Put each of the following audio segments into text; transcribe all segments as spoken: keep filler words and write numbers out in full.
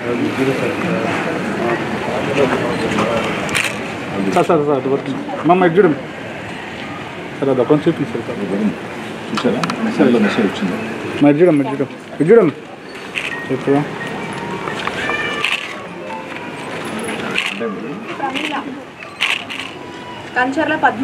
Sir sir sir మమ్మ ఎగ్జూడం sir అది అకౌంట్ చూపించారు సార్ చూసారా మెసేజ్లో మెసేజ్ వచ్చింది మెడ్జూడం మెడ్జూడం ఎగ్జూడం చెప్పు కంచర్ల పద్మ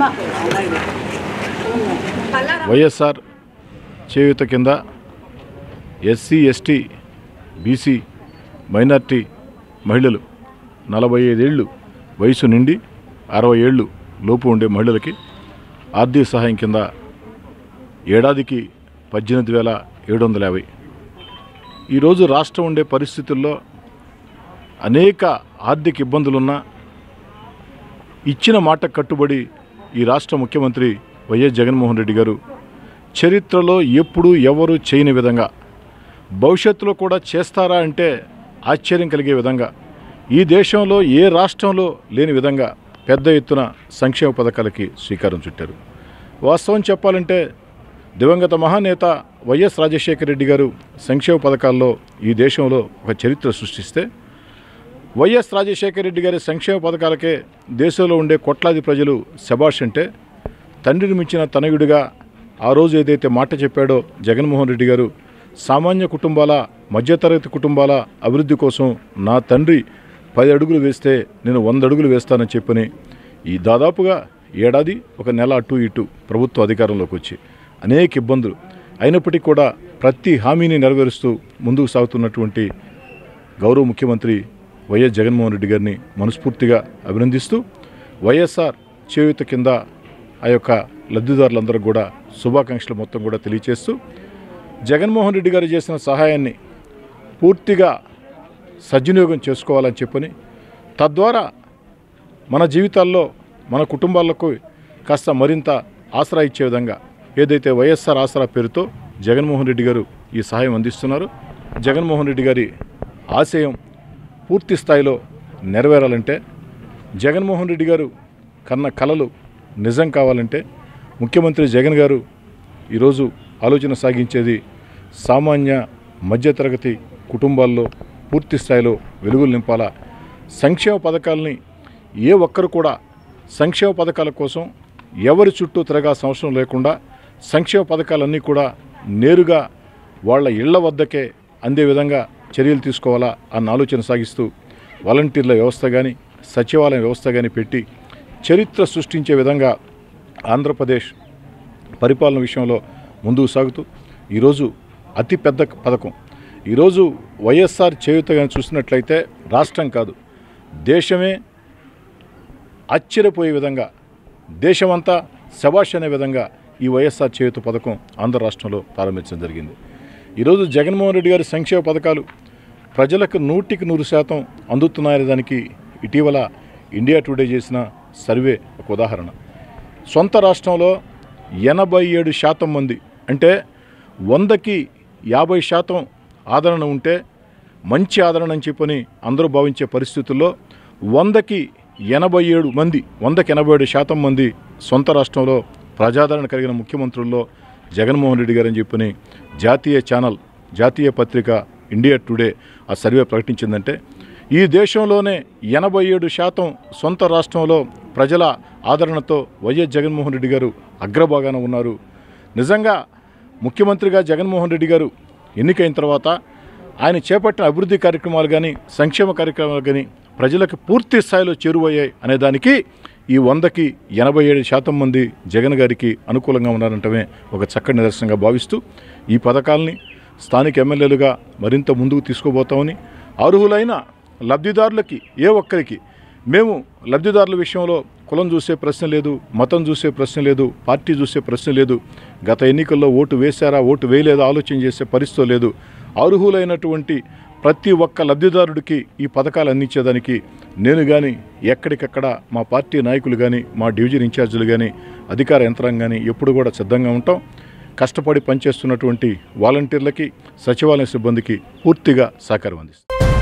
వైఎస్ఆర్ చేయూత కింద ఎస్సీ ఎస్టీ బీసీ మైనార్టీ మహిళలు నలభై ఐదేళ్ళు వయసు నుండి అరవై ఏళ్ళు లోపు ఉండే మహిళలకి ఆర్థిక సహాయం కింద ఏడాదికి పద్దెనిమిది వేల ఏడు వందల యాభై ఈరోజు రాష్ట్రం ఉండే పరిస్థితుల్లో అనేక ఆర్థిక ఇబ్బందులున్నా ఇచ్చిన మాట కట్టుబడి ఈ రాష్ట్ర ముఖ్యమంత్రి వైఎస్ జగన్మోహన్ రెడ్డి గారు చరిత్రలో ఎప్పుడూ ఎవరు చేయని విధంగా భవిష్యత్తులో కూడా చేస్తారా అంటే ఆశ్చర్యం కలిగే విధంగా ఈ దేశంలో ఏ రాష్ట్రంలో లేని విధంగా పెద్ద ఎత్తున సంక్షేమ పథకాలకి శ్రీకారం చుట్టారు. వాస్తవం చెప్పాలంటే దివంగత మహానేత వైఎస్ రాజశేఖర రెడ్డి గారు సంక్షేమ పథకాల్లో ఈ దేశంలో ఒక చరిత్ర సృష్టిస్తే వైఎస్ రాజశేఖర రెడ్డి గారి సంక్షేమ పథకాలకే దేశంలో ఉండే కోట్లాది ప్రజలు శభాష్ అంటే తండ్రిని మించిన తనయుడిగా ఆ రోజు ఏదైతే మాట చెప్పాడో జగన్మోహన్ రెడ్డి గారు సామాన్య కుటుంబాల మధ్యతరగతి కుటుంబాల అభివృద్ధి కోసం నా తండ్రి పది అడుగులు వేస్తే నేను వంద అడుగులు వేస్తానని చెప్పని ఈ దాదాపుగా ఏడాది ఒక నెల అటు ఇటు ప్రభుత్వ అధికారంలోకి వచ్చి అనేక ఇబ్బందులు అయినప్పటికీ కూడా ప్రతి హామీని నెరవేరుస్తూ ముందుకు సాగుతున్నటువంటి గౌరవ ముఖ్యమంత్రి వైఎస్ జగన్మోహన్ రెడ్డి గారిని మనస్ఫూర్తిగా అభినందిస్తూ వైఎస్ఆర్ చేయూత కింద ఆ యొక్క లబ్ధిదారులందరూ కూడా శుభాకాంక్షలు మొత్తం కూడా తెలియచేస్తూ జగన్మోహన్ రెడ్డి గారు చేసిన సహాయాన్ని పూర్తిగా సద్వినియోగం చేసుకోవాలని చెప్పని తద్వారా మన జీవితాల్లో మన కుటుంబాలకు కాస్త మరింత ఆసరా ఇచ్చే విధంగా ఏదైతే వైఎస్ఆర్ ఆసరా పేరుతో జగన్మోహన్ రెడ్డి గారు ఈ సహాయం అందిస్తున్నారు. జగన్మోహన్ రెడ్డి గారి ఆశయం పూర్తి స్థాయిలో నెరవేరాలంటే జగన్మోహన్ రెడ్డి గారు కన్న కలలు నిజం కావాలంటే ముఖ్యమంత్రి జగన్ గారు ఈరోజు ఆలోచన సాగించేది సామాన్య మధ్యతరగతి కుటుంబాల్లో పూర్తి స్థాయిలో వెలుగులు నింపాలా. సంక్షేమ పథకాలని ఏ ఒక్కరు కూడా సంక్షేమ పథకాల కోసం ఎవరి చుట్టూ తిరగాల్సిన అవసరం లేకుండా సంక్షేమ పథకాలన్నీ కూడా నేరుగా వాళ్ళ ఇళ్ల వద్దకే అందే విధంగా చర్యలు తీసుకోవాలా అన్న ఆలోచన సాగిస్తూ వాలంటీర్ల వ్యవస్థ కానీ సచివాలయ వ్యవస్థ కానీ పెట్టి చరిత్ర సృష్టించే విధంగా ఆంధ్రప్రదేశ్ పరిపాలన విషయంలో ముందుకు సాగుతూ ఈరోజు అతి పెద్ద పథకం ఈరోజు వైఎస్ఆర్ చేయూత కానీ చూసినట్లయితే రాష్ట్రం కాదు దేశమే ఆశ్చర్యపోయే విధంగా దేశమంతా శభాష్ అనే విధంగా ఈ వైఎస్ఆర్ చేయూత పథకం ఆంధ్ర రాష్ట్రంలో ప్రారంభించడం జరిగింది. ఈరోజు జగన్మోహన్ రెడ్డి గారి సంక్షేమ పథకాలు ప్రజలకు నూటికి నూరు శాతం అందుతున్నాయనే దానికి ఇటీవల ఇండియా టుడే చేసిన సర్వే ఒక ఉదాహరణ. సొంత రాష్ట్రంలో ఎనభై ఏడు శాతం మంది అంటే వందకి యాభై శాతం ఆదరణ ఉంటే మంచి ఆదరణ అని చెప్పని అందరూ భావించే పరిస్థితుల్లో వందకి ఎనభై ఏడు మంది వందకి ఎనభై ఏడు శాతం మంది సొంత రాష్ట్రంలో ప్రజాదరణ కలిగిన ముఖ్యమంత్రుల్లో జగన్మోహన్ రెడ్డి గారని చెప్పని జాతీయ ఛానల్ జాతీయ పత్రిక ఇండియా టుడే ఆ సర్వే ప్రకటించిందంటే ఈ దేశంలోనే ఎనభై ఏడు శాతం సొంత రాష్ట్రంలో ప్రజల ఆదరణతో వైఎస్ జగన్మోహన్ రెడ్డి గారు అగ్రభాగాన ఉన్నారు. నిజంగా ముఖ్యమంత్రిగా జగన్మోహన్ రెడ్డి గారు ఎన్నికైన తర్వాత ఆయన చేపట్టిన అభివృద్ధి కార్యక్రమాలు కానీ సంక్షేమ కార్యక్రమాలు కానీ ప్రజలకు పూర్తి స్థాయిలో చేరువయ్యాయి అనేదానికి ఈ వందకి ఎనభై ఏడు శాతం మంది జగన్ గారికి అనుకూలంగా ఉన్నారంటమే ఒక చక్కటి నిదర్శనంగా భావిస్తూ ఈ పథకాలని స్థానిక ఎమ్మెల్యేలుగా మరింత ముందుకు తీసుకుపోతామని అర్హులైన లబ్ధిదారులకి ఏ ఒక్కరికి మేము లబ్ధిదారుల విషయంలో కులం చూసే ప్రశ్న లేదు, మతం చూసే ప్రశ్న లేదు, పార్టీ చూసే ప్రశ్న లేదు, గత ఎన్నికల్లో ఓటు వేశారా ఓటు వేయలేదా ఆలోచన చేసే పరిస్థితి లేదు. అర్హులైనటువంటి ప్రతి ఒక్క లబ్ధిదారుడికి ఈ పథకాలు అందించేదానికి నేను కానీ ఎక్కడికక్కడ మా పార్టీ నాయకులు కానీ మా డివిజన్ ఇన్ఛార్జీలు కానీ అధికార యంత్రాంగం కానీ ఎప్పుడు కూడా సిద్ధంగా ఉంటాం. కష్టపడి పనిచేస్తున్నటువంటి వాలంటీర్లకి సచివాలయ సిబ్బందికి పూర్తిగా సహకారం అందిస్తాం.